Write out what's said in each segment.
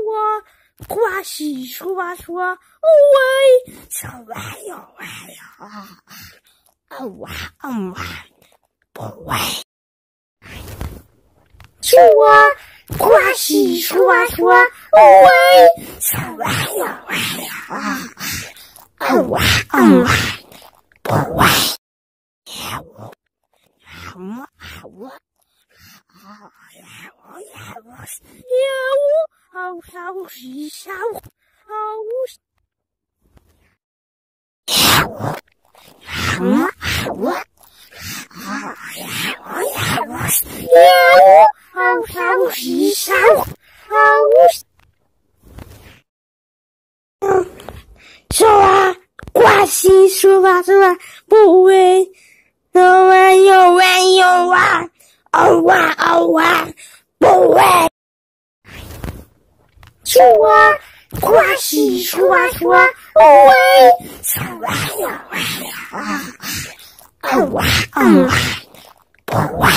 呱西说吧说，喂，小玩意儿玩意儿啊哇不喂，就我呱西说吧说，喂，小玩意儿玩意儿啊哇不喂，说啊，呱西说吧说吧，不喂，有玩有玩，哇，不喂。就我呱西说吧说，喂，小玩意儿玩意儿哇不喂。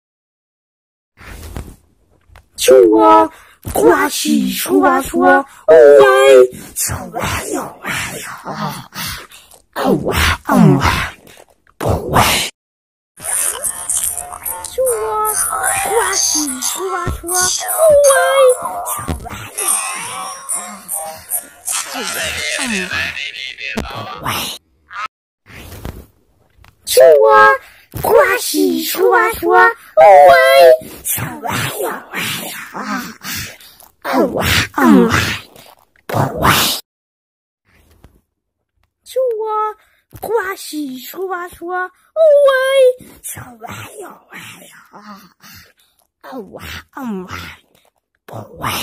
就我呱西说吧说，喂，小玩意儿玩意儿哇不喂。就我呱西说吧说，喂，小玩意儿喂。就我呱西说吧说，喂，小玩意儿玩意儿哇不喂。就我呱西说吧说，喂，小玩意儿玩意儿哇不喂。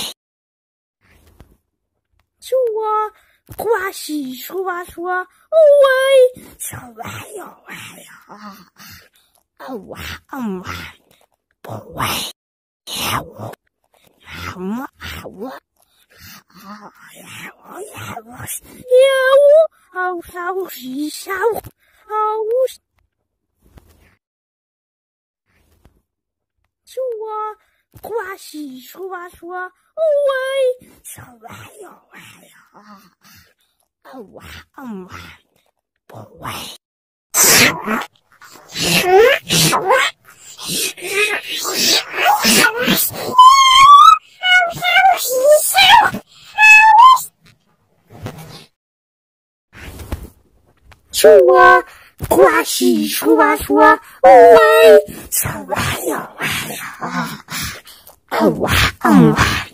就我呱西说吧说，喂，小玩意儿玩意儿哇不喂。就我呱西说吧说，喂，小玩意儿玩意儿哇不喂。就我呱西说吧说，喂，小玩意儿玩意儿哇